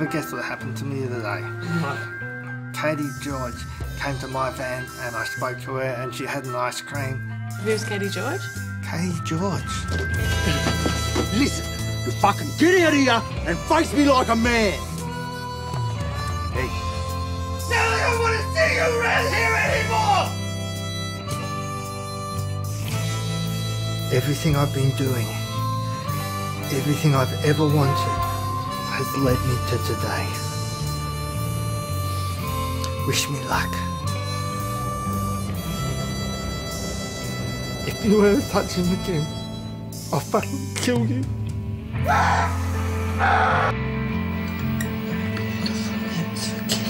to guess what happened to me the other day. What? Katey George came to my van and I spoke to her and she had an ice cream. Who's Katey George? Katey George. Listen, you fucking get out of here and face me like a man. Hey, Now I don't want to see you around here anymore! everything I've been doing, everything I've ever wanted has led me to today. Wish me luck. If you ever touch him again, I'll fucking kill you. Forget.